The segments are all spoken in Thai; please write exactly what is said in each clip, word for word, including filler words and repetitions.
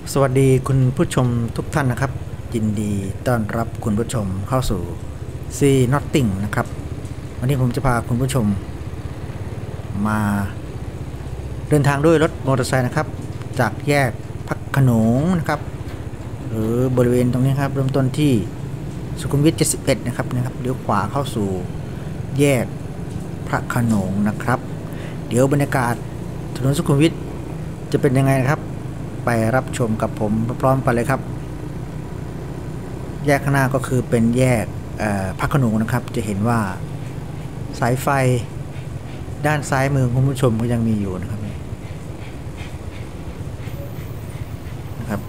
สวัสดีคุณผู้ชมทุกท่านนะครับยินดีต้อนรับคุณผู้ชมเข้าสู่ See Nothing นะครับวันนี้ผมจะพาคุณผู้ชมมาเดินทางด้วยรถมอเตอร์ไซค์นะครับจากแยกพระโขนงนะครับหรือบริเวณตรงนี้ครับเริ่มต้นที่สุขุมวิทเจ็ดสิบเอ็ดนะครับนะครับเลี้ยวขวาเข้าสู่แยกพระโขนงนะครับเดี๋ยวบรรยากาศถนนสุขุมวิทจะเป็นยังไงนะครับไปรับชมกับผมพร้อมๆกันเลยครับแยกข้างหน้าก็คือเป็นแยกพระโขนงนะครับจะเห็นว่าสายไฟด้านซ้ายมือคุณผู้ชมก็ยังมีอยู่นะครับนะครับ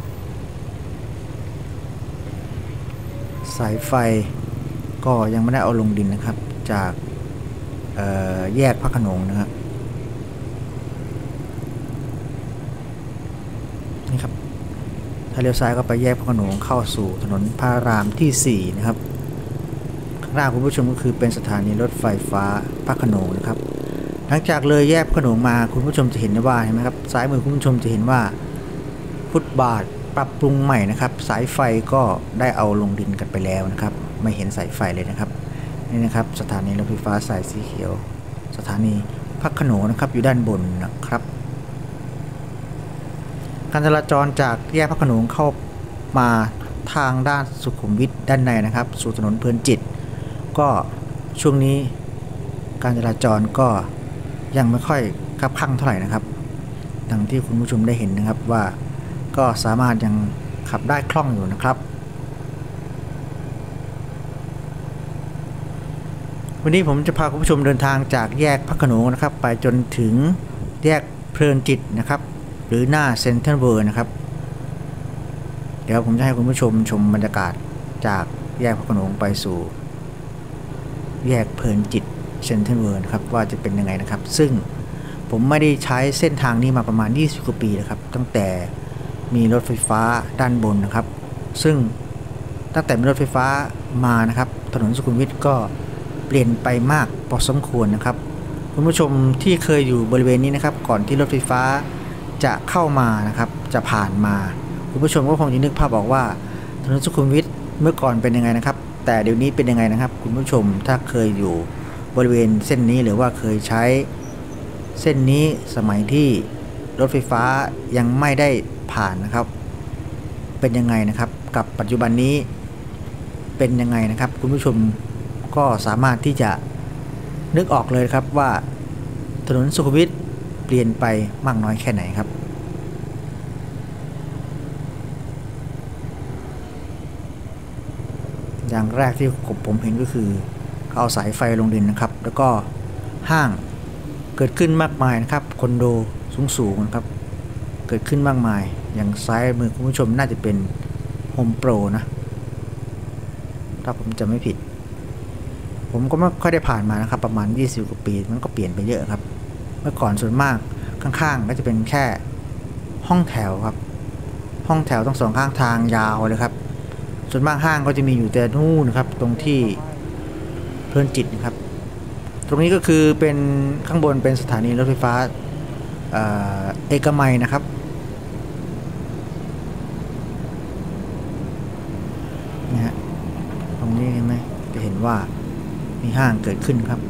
สายไฟก็ยังไม่ได้เอาลงดินนะครับจากแยกพระโขนงนะครับนี่ครับถ้าเลี้ยวซ้ายก็ไปแยกพระโขนงเข้าสู่ถนนพระรามที่สี่นะครับข้างหน้าคุณผู้ชมก็คือเป็นสถานีรถไฟฟ้าพระโขนงนะครับหลังจากเลยแยกพระโขนงมาคุณผู้ชมจะเห็นได้ว่าเห็นไหมครับซ้ายมือคุณผู้ชมจะเห็นว่าฟุตบาทปรับปรุงใหม่นะครับสายไฟก็ได้เอาลงดินกันไปแล้วนะครับไม่เห็นสายไฟเลยนะครับนี่นะครับสถานีรถไฟฟ้าสายสีเขียวสถานีพระโขนงนะครับอยู่ด้านบนนะครับการจราจรจากแยกพระโขนงเข้ามาทางด้านสุขุมวิทด้านในนะครับสู่ถนนเพลินจิตก็ช่วงนี้การจราจรก็ยังไม่ค่อยคับคั่งเท่าไหร่นะครับดังที่คุณผู้ชมได้เห็นนะครับว่าก็สามารถยังขับได้คล่องอยู่นะครับวันนี้ผมจะพาคุณผู้ชมเดินทางจากแยกพระโขนงนะครับไปจนถึงแยกเพลินจิตนะครับหรือหน้าเซ็นทรัลเวิลด์นะครับเดี๋ยวผมจะให้คุณผู้ชมชมบรรยากาศจากแยกพระโขนงไปสู่แยกเพลินจิตเซ็นทรัลเวิลด์ครับว่าจะเป็นยังไงนะครับซึ่งผมไม่ได้ใช้เส้นทางนี้มาประมาณยี่สิบกว่าปีแล้วครับตั้งแต่มีรถไฟฟ้าด้านบนนะครับซึ่งตั้งแต่มีรถไฟฟ้ามานะครับถนนสุขุมวิทก็เปลี่ยนไปมากพอสมควรนะครับคุณผู้ชมที่เคยอยู่บริเวณนี้นะครับก่อนที่รถไฟฟ้าจะเข้ามานะครับจะผ่านมาคุณผู้ชมก็คงจะนึกภาพออกว่าถนนสุขุมวิทเมื่อก่อนเป็นยังไงนะครับแต่เดี๋ยวนี้เป็นยังไงนะครับคุณผู้ชมถ้าเคยอยู่บริเวณเส้นนี้หรือว่าเคยใช้เส้นนี้สมัยที่รถไฟฟ้ายังไม่ได้ผ่านนะครับเป็นยังไงนะครับกับปัจจุบันนี้เป็นยังไงนะครับคุณผู้ชมก็สามารถที่จะนึกออกเลยครับว่าถนนสุขุมวิทเปลี่ยนไปมากน้อยแค่ไหนครับอย่างแรกที่ผมเห็นก็คือเอาสายไฟลงดินนะครับแล้วก็ห้างเกิดขึ้นมากมายนะครับคอนโดสูงๆนะครับเกิดขึ้นมากมายอย่างซ้ายมือคุณผู้ชมน่าจะเป็นโฮมโปรนะถ้าผมจำไม่ผิดผมก็ไม่ค่อยได้ผ่านมานะครับประมาณยี่สิบกว่าปีมันก็เปลี่ยนไปเยอะครับเมื่อก่อนส่วนมากข้างๆก็จะเป็นแค่ห้องแถวครับห้องแถวทั้งสองข้างทางยาวเลยครับส่วนมากห้างก็จะมีอยู่แต่นู่นนะครับตรงที่เพลินจิตนะครับตรงนี้ก็คือเป็นข้างบนเป็นสถานีรถไฟฟ้าเอ่อเอกมัยนะครับนะฮะตรงนี้เห็นไหมจะเห็นว่ามีห้างเกิดขึ้นครับ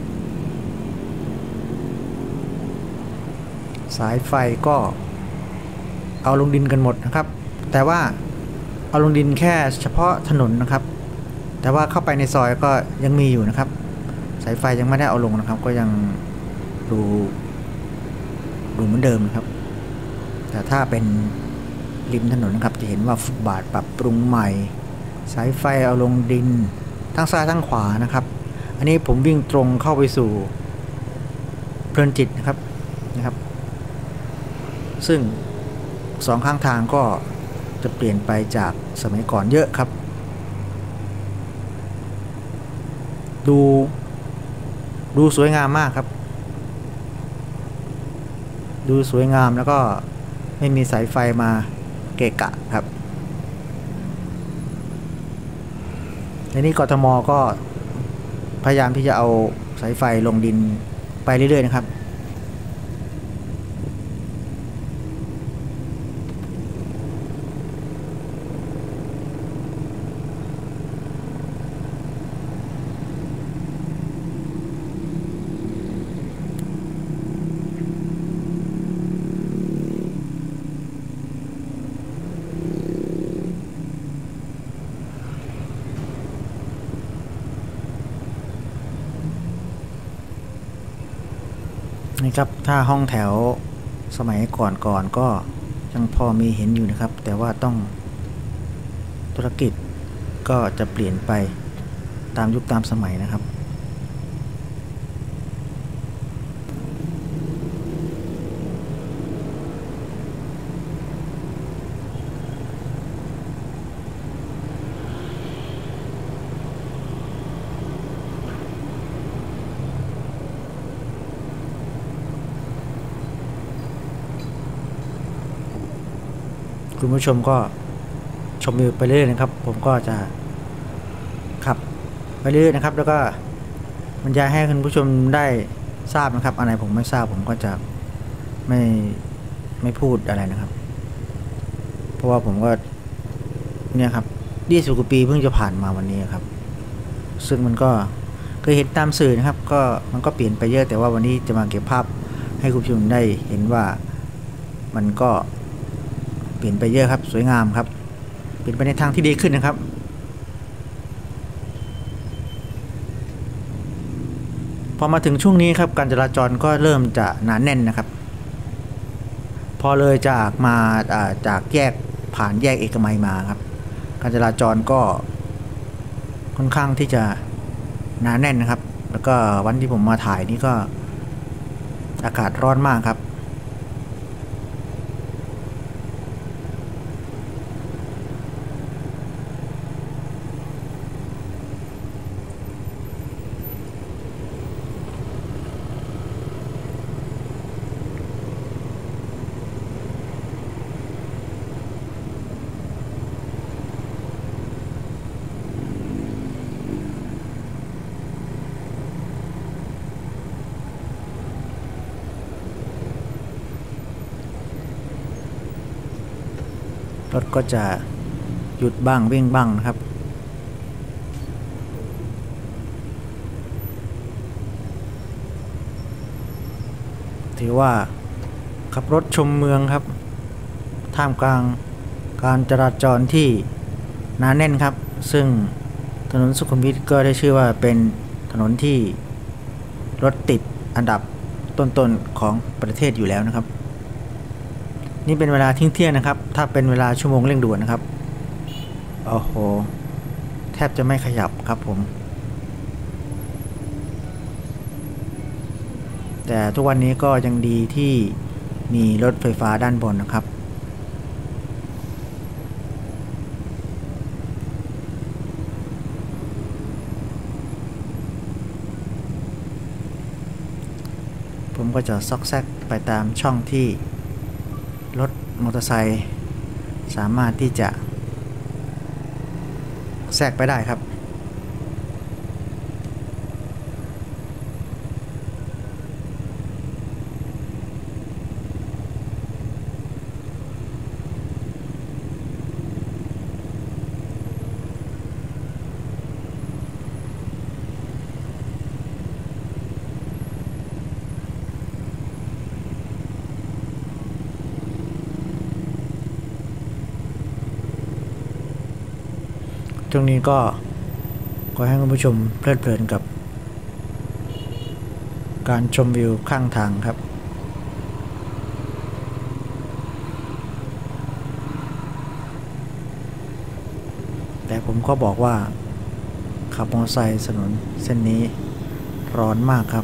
สายไฟก็เอาลงดินกันหมดนะครับแต่ว่าเอาลงดินแค่เฉพาะถนนนะครับแต่ว่าเข้าไปในซอยก็ยังมีอยู่นะครับสายไฟยังไม่ได้เอาลงนะครับก็ยังดูดูเหมือนเดิมนะครับแต่ถ้าเป็นริมถนนนะครับจะเห็นว่าฟุตบาทปรับปรุงใหม่สายไฟเอาลงดินทั้งซ้ายทั้งขวานะครับอันนี้ผมวิ่งตรงเข้าไปสู่เพลินจิตนะครับนะครับซึ่งสองข้างทางก็จะเปลี่ยนไปจากสมัยก่อนเยอะครับดูดูสวยงามมากครับดูสวยงามแล้วก็ไม่มีสายไฟมาเกะกะครับในนี้กทมก็พยายามที่จะเอาสายไฟลงดินไปเรื่อยๆนะครับนี่ครับถ้าห้องแถวสมัยก่อนก่อนก็ยังพอมีเห็นอยู่นะครับ แต่ว่าต้องธุรกิจก็จะเปลี่ยนไปตามยุคตามสมัยนะครับคุณผู้ชมก็ชมวิวไปเรื่อยนะครับ ผมก็จะขับไปเรื่อยนะครับแล้วก็บรรยายให้คุณผู้ชมได้ทราบนะครับอะไรผมไม่ทราบผมก็จะไม่ไม่พูดอะไรนะครับ เพราะว่าผมก็เนี่ยครับยี่สิบกว่าปีเพิ่งจะผ่านมาวันนี้ครับซึ่งมันก็เคยเห็นตามสื่อนะครับก็มันก็เปลี่ยนไปเยอะแต่ว่าวันนี้จะมาเก็บภาพให้คุณผู้ชมได้เห็นว่ามันก็เปลี่ยนไปเยอะครับสวยงามครับเปลี่ยนไปในทางที่ดีขึ้นนะครับพอมาถึงช่วงนี้ครับการจราจรก็เริ่มจะหนาแน่นนะครับพอเลยจากมาจากแยกผ่านแยกเอกมัยมาครับการจราจรก็ค่อนข้างที่จะหนาแน่นนะครับแล้วก็วันที่ผมมาถ่ายนี่ก็อากาศร้อนมากครับรถก็จะหยุดบ้างวิ่งบ้างนะครับถือว่าขับรถชมเมืองครับท่ามกลางการจราจรที่หนาแน่นครับซึ่งถนนสุขุมวิทก็ได้ชื่อว่าเป็นถนนที่รถติดอันดับต้นๆของประเทศอยู่แล้วนะครับนี่เป็นเวลาทิ้งเที่ยงนะครับถ้าเป็นเวลาชั่วโมงเร่งด่วนนะครับโอ้โหแทบจะไม่ขยับครับผมแต่ทุกวันนี้ก็ยังดีที่มีรถไฟฟ้าด้านบนนะครับผมก็จะซอกแซกไปตามช่องที่รถมอเตอร์ไซค์สามารถที่จะแทรกไปได้ครับช่วงนี้ก็ขอให้คุณผู้ชมเพลิดเพลินกับการชมวิวข้างทางครับแต่ผมก็บอกว่าขับมอเตอร์ไซค์ถนนเส้นนี้ร้อนมากครับ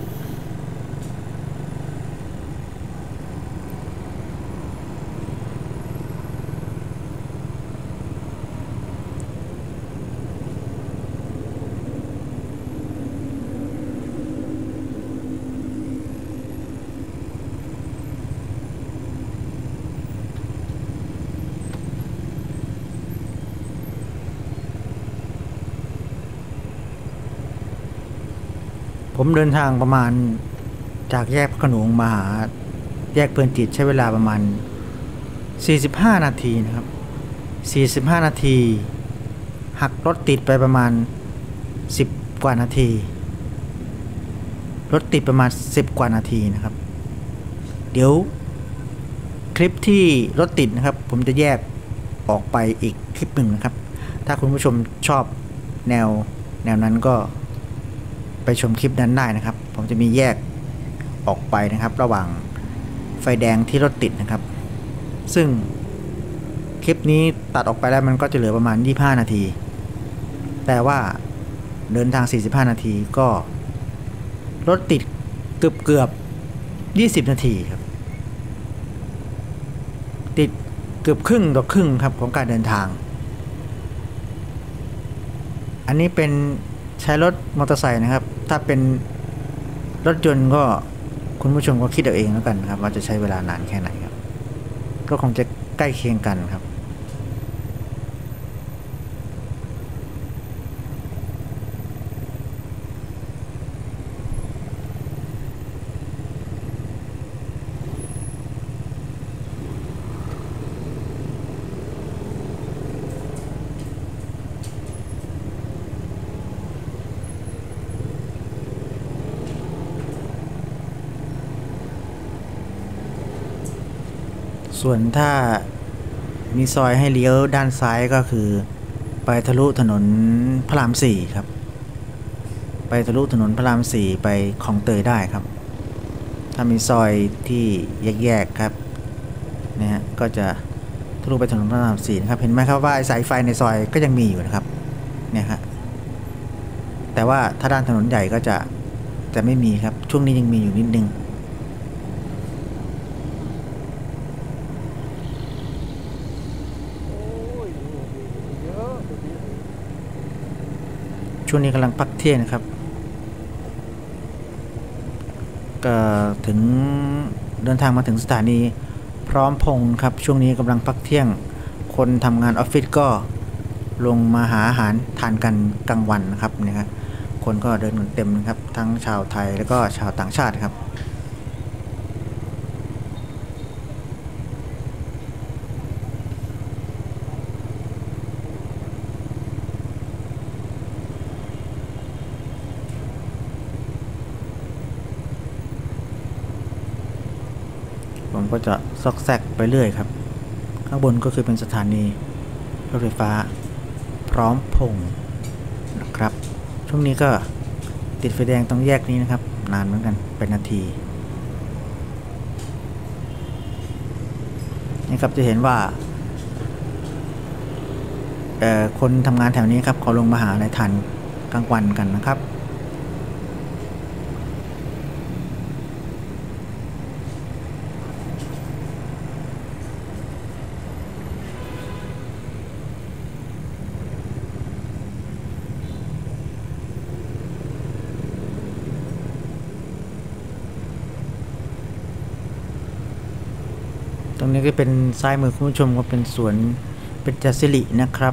ผมเดินทางประมาณจากแยกพระโขนงมาหาแยกเพลินจิตใช้เวลาประมาณสี่สิบห้านาทีนะครับสี่สิบห้านาทีหักรถติดไปประมาณสิบกว่านาทีรถติดประมาณสิบกว่านาทีนะครับเดี๋ยวคลิปที่รถติดนะครับผมจะแยกออกไปอีกคลิปหนึ่งนะครับถ้าคุณผู้ชมชอบแนวแนวนั้นก็ไปชมคลิปนั้นได้นะครับผมจะมีแยกออกไปนะครับระหว่างไฟแดงที่รถติดนะครับซึ่งคลิปนี้ตัดออกไปแล้วมันก็จะเหลือประมาณยี่สิบห้านาทีแต่ว่าเดินทางสี่สิบห้านาทีก็รถติดเกือบเกือบยี่สิบนาทีครับติดเกือบครึ่งต่อครึ่งครับของการเดินทางอันนี้เป็นใช้รถมอเตอร์ไซค์นะครับถ้าเป็นรถยนต์ก็คุณผู้ชมก็คิดเอาเองแล้วกันครับว่าจะใช้เวลานานแค่ไหนครับก็คงจะใกล้เคียงกันครับส่วนถ้ามีซอยให้เลี้ยวด้านซ้ายก็คือไปทะลุถนนพระรามสี่ครับไปทะลุถนนพระรามสี่ไปคลองเตยได้ครับถ้ามีซอยที่แยกๆครับนะฮะก็จะทะลุไปถนนพระรามสี่นะครับเห็นไหมครับว่าสายไฟในซอยก็ยังมีอยู่นะครับเนี่ยครับแต่ว่าถ้าด้านถนนใหญ่ก็จะจะไม่มีครับช่วงนี้ยังมีอยู่นิดนึงช่วงนี้กำลังพักเที่ยงนะครับก็ถึงเดินทางมาถึงสถานีพร้อมพงษ์ครับช่วงนี้กำลังพักเที่ยงคนทำงานออฟฟิศก็ลงมาหาอาหารทานกันกลางวันนะครับเนี่ยครับคนก็เดินกันเต็มนะครับทั้งชาวไทยแล้วก็ชาวต่างชาติครับผมก็จะซอกแซกไปเรื่อยครับข้างบนก็คือเป็นสถานีรถไฟฟ้าพร้อมพงษ์นะครับช่วงนี้ก็ติดไฟแดงตรงแยกนี้นะครับนานเหมือนกันเป็นนาทีนี่ครับจะเห็นว่าคนทำงานแถวนี้ครับเขาลงมาหาอะไรทานกลางวันกันนะครับตรงนี้ก็เป็นซ้ายมือคุณผู้ชมก็เป็นสวนเป็นจัสรินะครับ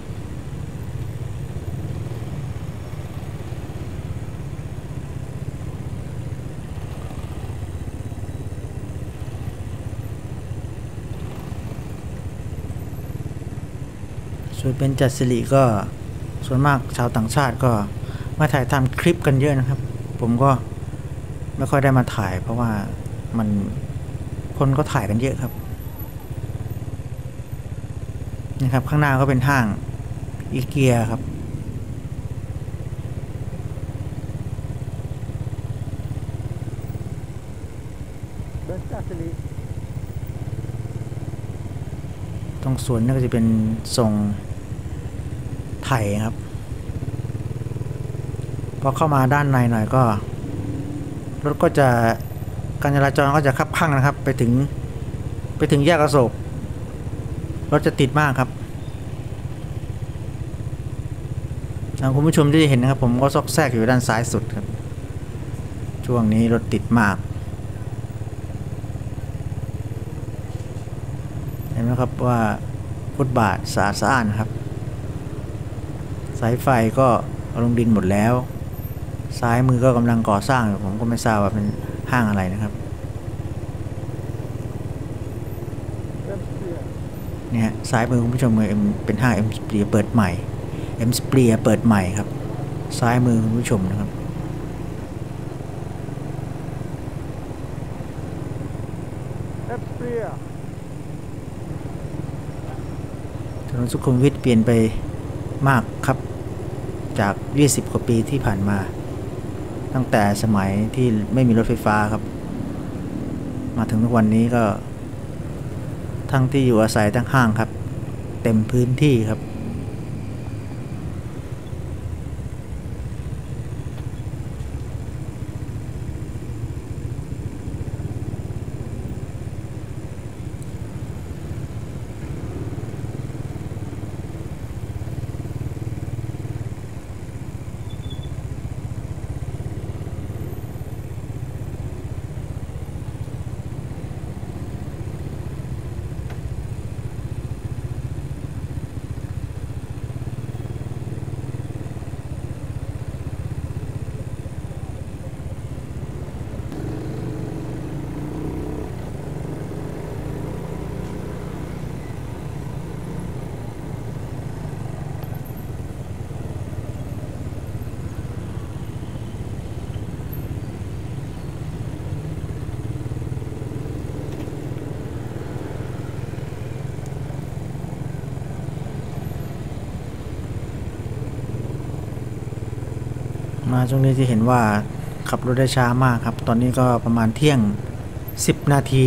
ส่วนเป็นจัสริก็ส่วนมากชาวต่างชาติก็มาถ่ายทำคลิปกันเยอะนะครับผมก็ไม่ค่อยได้มาถ่ายเพราะว่ามันคนก็ถ่ายกันเยอะครับนะครับข้างหน้าก็เป็นห้างอีเกียครับตรงสวนนี่ก็จะเป็นทรงไทยครับพอเข้ามาด้านในหน่อยก็รถก็จะการจราจรก็จะคับคั่งนะครับไปถึงไปถึงแยกอโศกรถจะติดมากครับคุณผู้ชมที่เห็นนะครับผมก็ซอกแซกอยู่ด้านซ้ายสุดครับช่วงนี้รถติดมากเห็นไหมครับว่าฟุตบาทสะอาดสะอ้านครับสายไฟก็ลงดินหมดแล้วซ้ายมือก็กำลังก่อสร้างอยู่ผมก็ไม่ทราบว่าเป็นห้างอะไรนะครับเนี่ยซ้ายมือคุณผู้ชมเป็นห้าง M Sphere เปิดใหม่ M Sphere เปิดใหม่ครับซ้ายมือคุณผู้ชมนะครับถนนสุขุมวิทเปลี่ยนไปมากครับจาก ยี่สิบ กว่าปีที่ผ่านมาตั้งแต่สมัยที่ไม่มีรถไฟฟ้าครับมาถึงทุกวันนี้ก็ทั้งที่อยู่อาศัยทั้งห้างครับเต็มพื้นที่ครับมาช่วงนี้จะเห็นว่าขับรถได้ช้ามากครับตอนนี้ก็ประมาณเที่ยงสิบนาที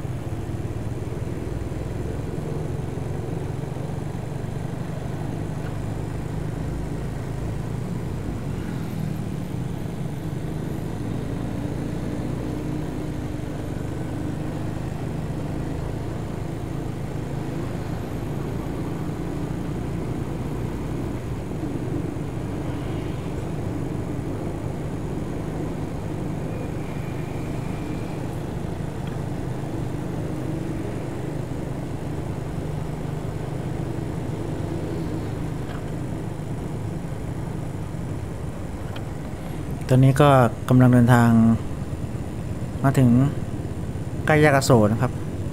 ตอนนี้ก็กำลังเดินทางมาถึงใกล้แยกอโศกนะครับ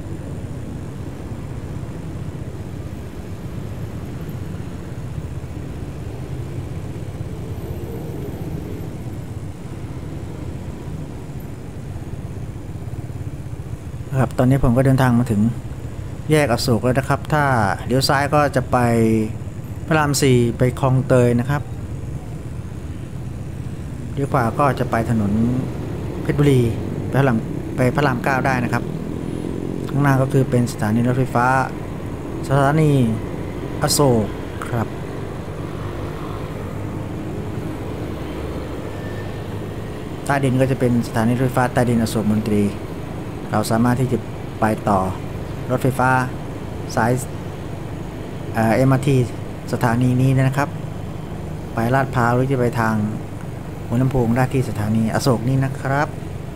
ครับตอนนี้ผมก็เดินทางมาถึงแยกอโศกแล้วนะครับถ้าเลี้ยวซ้ายก็จะไปพระรามสี่ไปคลองเตยนะครับเลี้ยวขวาก็จะไปถนนเพชรบุรีไปพระรามไปพระรามเก้าได้นะครับข้างหน้าก็คือเป็นสถานีรถไฟฟ้าสถานีอโศกครับใต้ดินก็จะเป็นสถานีรถไฟฟ้าใต้ดินอโศกมนตรีเราสามารถที่จะไปต่อรถไฟฟ้าสายเอ่อ เอ็ม อาร์ ที สถานีนี้นะครับไปลาดพร้าวหรือจะไปทางหัวลำโพงได้ที่สถานีอโศกนี้นะครับ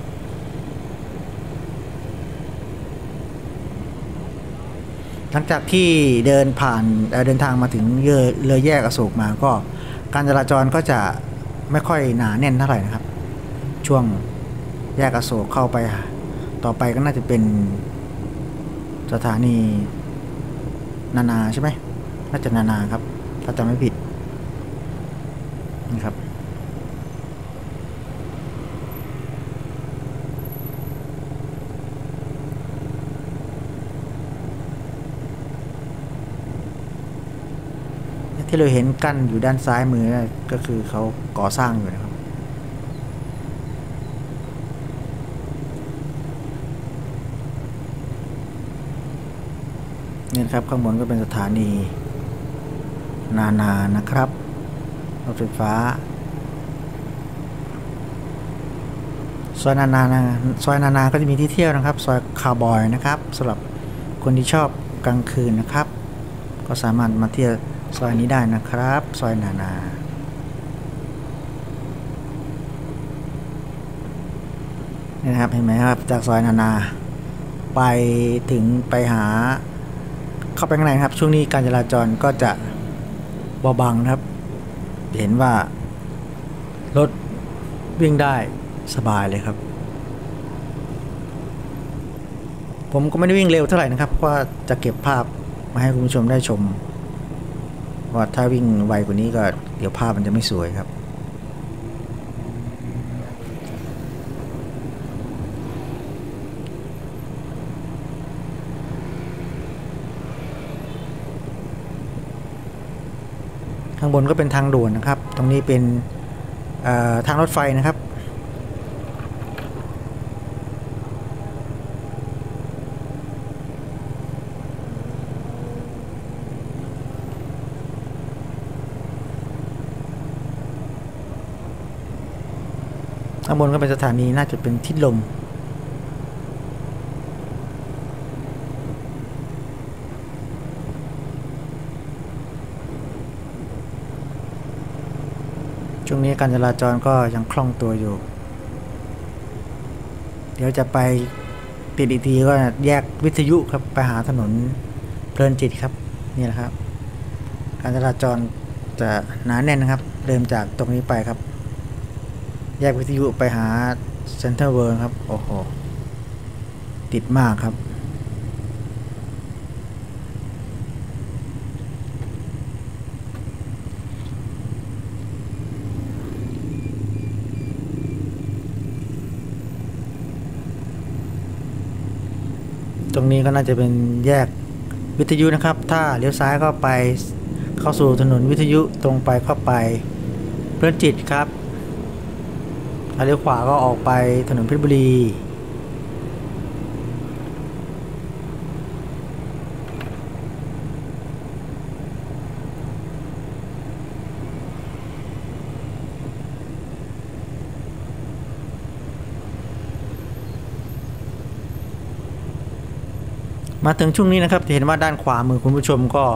หลังจากที่เดินผ่านเดินทางมาถึงเลยแยกอโศกมาก็การจราจรก็จะไม่ค่อยหนาแน่นเท่าไหร่นะครับช่วงแยกอโศกเข้าไปต่อไปก็น่าจะเป็นสถานีนานาใช่ไหมน่าจะนานาครับถ้าจำไม่ผิดนี่ครับที่เราเห็นกั้นอยู่ด้านซ้ายมือก็คือเขาก่อสร้างอยู่นะครับนี่ครับข้างบนก็เป็นสถานีนานานะครับรถไฟฟ้าซอยนานาซอยนานาก็จะมีที่เที่ยวนะครับซอยคาวบอยนะครับสำหรับคนที่ชอบกลางคืนนะครับก็สามารถมาเที่ยวซอยนี้ได้นะครับซอยนานานี่นะครับเห็นไหมครับจากซอยนานาไปถึงไปหาเข้าไปข้างในครับช่วงนี้การจราจรก็จะเบาบางนะครับเห็นว่ารถวิ่งได้สบายเลยครับผมก็ไม่ได้วิ่งเร็วเท่าไหร่นะครับเพราะว่าจะเก็บภาพมาให้คุณผู้ชมได้ชมว่าถ้าวิ่งไวกว่านี้ก็เดี๋ยวภาพมันจะไม่สวยครับข้างบนก็เป็นทางด่วนนะครับตรงนี้เป็นทางรถไฟนะครับข้างบนก็เป็นสถานีน่าจะเป็นทิศลมช่วงนี้การจราจรก็ยังคล่องตัวอยู่เดี๋ยวจะไปติดอีกทีก็แยกวิทยุครับไปหาถนนเพลินจิตครับนี่แหละครับการจราจรจะหนาแน่นนะครับเดินจากตรงนี้ไปครับแยกวิทยุไปหาเซ็นทรัลเวิลด์ครับโอ้โหติดมากครับตรงนี้ก็น่าจะเป็นแยกวิทยุนะครับถ้าเลี้ยวซ้ายก็ไปเข้าสู่ถนนวิทยุตรงไปเข้าไปเพลินจิตครับถ้าเลี้ยวขวาก็ออกไปถนนเพชรบุรีมาถึงช่วงนี้นะครับจะเห็นว่าด้านขวามือคุณผู้ชมก็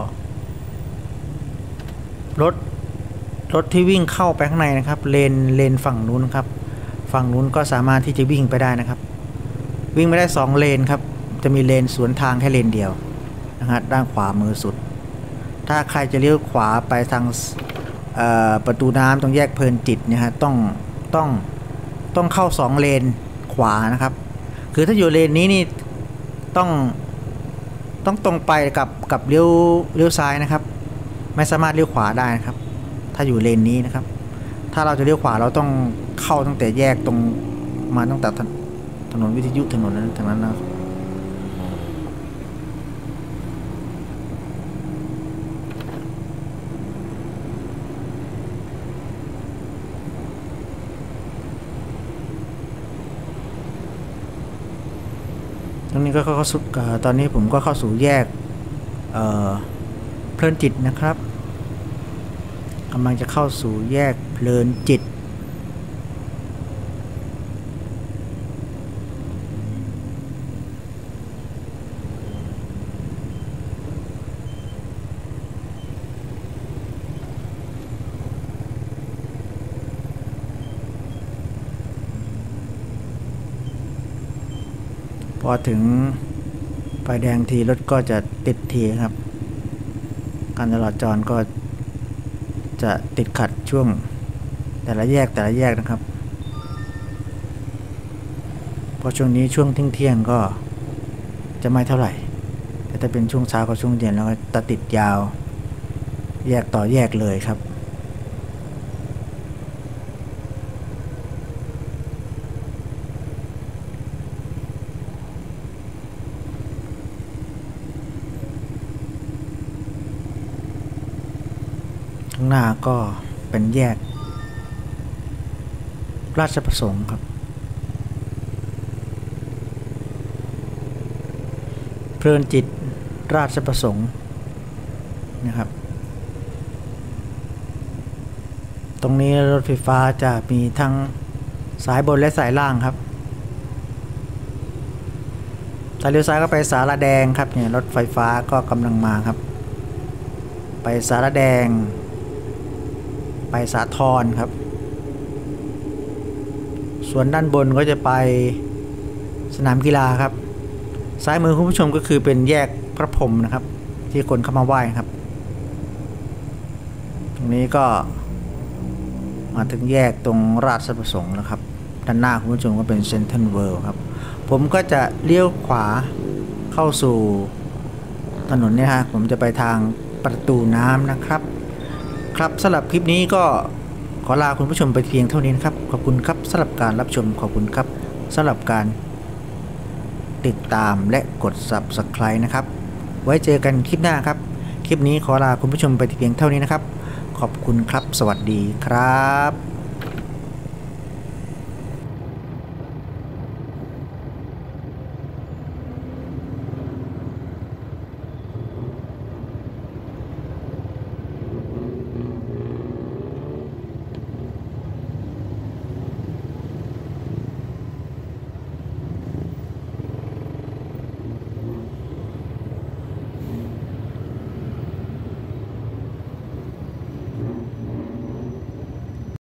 รถรถที่วิ่งเข้าไปข้างในนะครับเลนเลนฝั่งนู้นครับฝั่งนู้นก็สามารถที่จะวิ่งไปได้นะครับวิ่งไม่ได้สองเลนครับจะมีเลนสวนทางแค่เลนเดียวนะครับด้านขวามือสุดถ้าใครจะเลี้ยวขวาไปทางประตูน้ำตรงแยกเพลินจิตเนี่ยฮะต้องต้องต้องเข้าสองเลนขวานะครับคือถ้าอยู่เลนนี้นี่ต้องต้องตรงไปกับกับเลี้ยวเลี้ยวซ้ายนะครับไม่สามารถเลี้ยวขวาได้นะครับถ้าอยู่เลนนี้นะครับถ้าเราจะเลี้ยวขวาเราต้องเข้าตั้งแต่แยกตรงมาตั้งแต่ถนนวิทยุถนนนั้นทางนั้นนะครับตรงนี้ก็เข้าสู่ตอนนี้ผมก็เข้าสู่แยกเอ่อเพลินจิตนะครับกำลังจะเข้าสู่แยกเพลินจิตพอถึงไฟแดงทีรถก็จะติดทีครับการจราจรก็จะติดขัดช่วงแต่ละแยกแต่ละแยกนะครับเพราะช่วงนี้ช่วงเที่ยงๆก็จะไม่เท่าไหร่แต่ถ้าเป็นช่วงเช้ากับช่วงเย็นแล้วก็จะติดยาวแยกต่อแยกเลยครับข้างหน้าก็เป็นแยกราชประสงค์ครับเพลินจิตราชประสงค์นะครับตรงนี้รถไฟฟ้าจะมีทั้งสายบนและสายล่างครับถ้าเลี้ยวซ้ายก็ไปสารแดงครับเนี่ยรถไฟฟ้าก็กำลังมาครับไปสารแดงไปสาทรครับส่วนด้านบนก็จะไปสนามกีฬาครับซ้ายมือคุณผู้ชมก็คือเป็นแยกพระพรหมนะครับที่คนเข้ามาไหว้ครับตรงนี้ก็มาถึงแยกตรงราชประสงค์แล้วครับด้านหน้าคุณผู้ชมก็เป็นเซ็นทรัลเวิลด์ครับผมก็จะเลี้ยวขวาเข้าสู่ถนนเนี่ยฮะผมจะไปทางประตูน้ำนะครับครับสำหรับคลิปนี้ก็ขอลาคุณผู้ชมไปเพียงเท่านี้นะครับขอบคุณครับสำหรับการรับชมขอบคุณครับสำหรับการติดตามและกด ซับสไครบ์ นะครับไว้เจอกันคลิปหน้าครับคลิปนี้ขอลาคุณผู้ชมไปเพียงเท่านี้นะครับขอบคุณครับสวัสดีครับ